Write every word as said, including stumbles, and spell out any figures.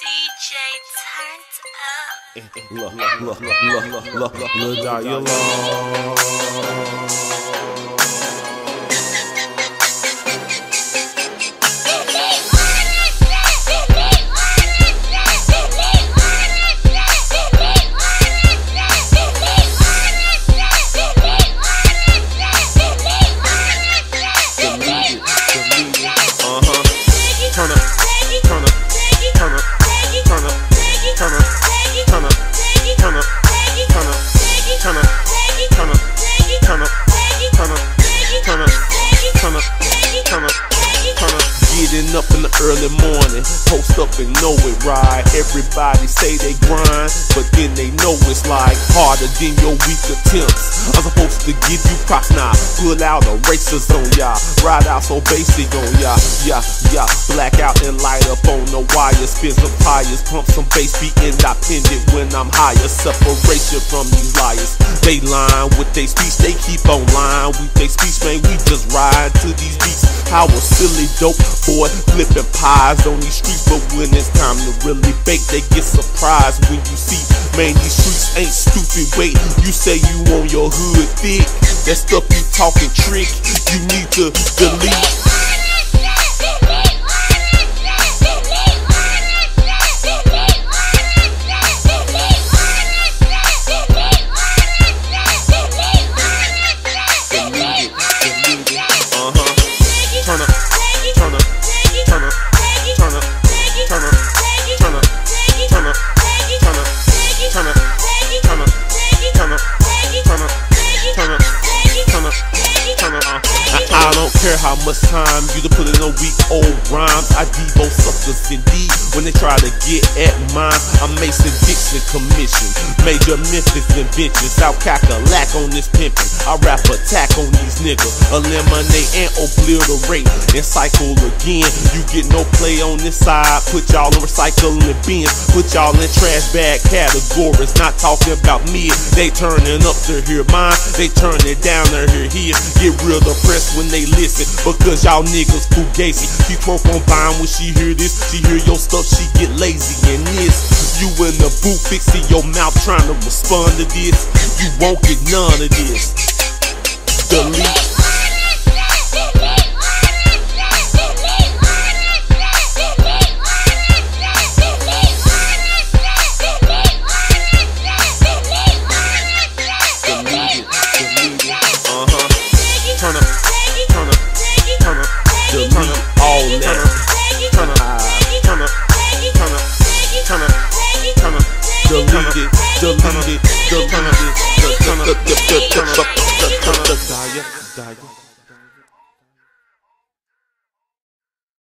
D J turned up. Look, look, look, look, look, look, look, look, got you long. Turn up, turn up, turn up, turn up, turn up, turn up, turn up, turn up, turn up, turn up, turn up, turn up, turn up, turn up, turn up, turn up. Getting up in the early morning, post up and know it right. Everybody say they grind, but then they know it's like harder than your weak attempts. I'm supposed to give you props now, pull out erasers on y'all, ride out so basic on y'all, yeah, yeah. Black out and light up on the wire, spin some tires, pump some bass, be independent when I'm higher. Separation from these liars, they lying with they speech, they keep on lying with they speech, man. We just ride to these beats. How a silly dope boy flipping pies on these streets, but when it's time to really bake, they get surprised when you see, man, these streets ain't stupid. Wait, you say you on your hood thick, that stuff you talking trick, you need to delete. Turn up, turn up, turn up, turn up, turn up, turn up, turn up, turn up, turn up, turn up, turn up, turn up, turn up, turn up, turn up. I don't care how much time you to put in a week old rhymes. I devo suckers indeed when they try to get at mine. I'm Mason Dixon commission, Major Memphis invention, South Cackalack on this pimpin'. I rap attack on these niggas, eliminate and obliterate and cycle again. You get no play on this side, put y'all in recycling bins, put y'all in trash bag categories. Not talking about me, they turning up to hear mine, they turn it down to hear his. Get real depressed when they listen, because y'all niggas fugazi. She twerk on Vine when she hear this, she hear your stuff, she get lazy. And this, you in the booth fixing your mouth trying to respond to this, you won't get none of this. Delete. Turn up, turn up, turn up, turn up, all that. Turn up, turn up, turn up, turn up, turn up, delete it, delete it, delete it, turn up, turn up, turn up, turn up, turn up,